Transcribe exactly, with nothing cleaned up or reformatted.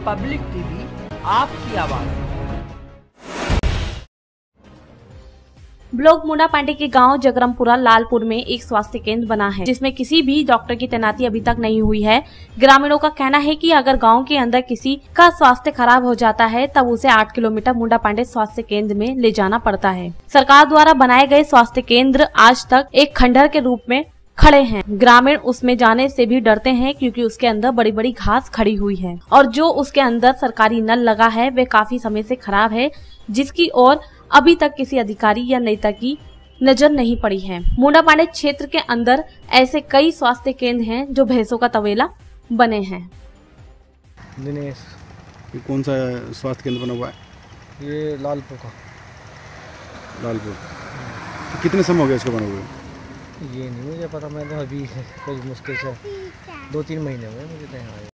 Public TV, आपकी आवाज। Block मुंडा पांडे के गांव जगरमपुरा लालपुर में एक स्वास्थ्य केंद्र बना है, जिसमें किसी भी डॉक्टर की तैनाती अभी तक नहीं हुई है। ग्रामीणों का कहना है कि अगर गांव के अंदर किसी का स्वास्थ्य खराब हो जाता है तब उसे आठ किलोमीटर मुंडा पांडे स्वास्थ्य केंद्र में ले जाना पड़ता है। सरकार द्वारा बनाए गए स्वास्थ्य केंद्र आज तक एक खंडहर के रूप में खड़े हैं। ग्रामीण उसमें जाने से भी डरते हैं क्योंकि उसके अंदर बड़ी बड़ी घास खड़ी हुई है और जो उसके अंदर सरकारी नल लगा है वे काफी समय से खराब है, जिसकी ओर अभी तक किसी अधिकारी या नेता की नजर नहीं पड़ी है। मुंडा पांडे क्षेत्र के अंदर ऐसे कई स्वास्थ्य केंद्र हैं जो भैंसों का तबेला बने हैं। दिनेश, ये कौन सा स्वास्थ्य केंद्र बना हुआ है? ये लालपुर का। लालपुर तो कितने समय हो गया इसको बने हुए? ये नहीं मुझे पता, मैं तो अभी कुछ मुश्किल से दो तीन महीने हुए मुझे तो यहाँ आए।